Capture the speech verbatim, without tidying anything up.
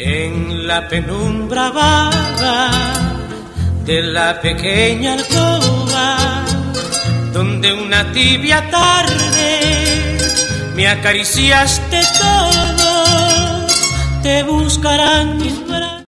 En la penumbra vaga de la pequeña alcoba, donde una tibia tarde me acariciaste todo, te buscarán mis brazos.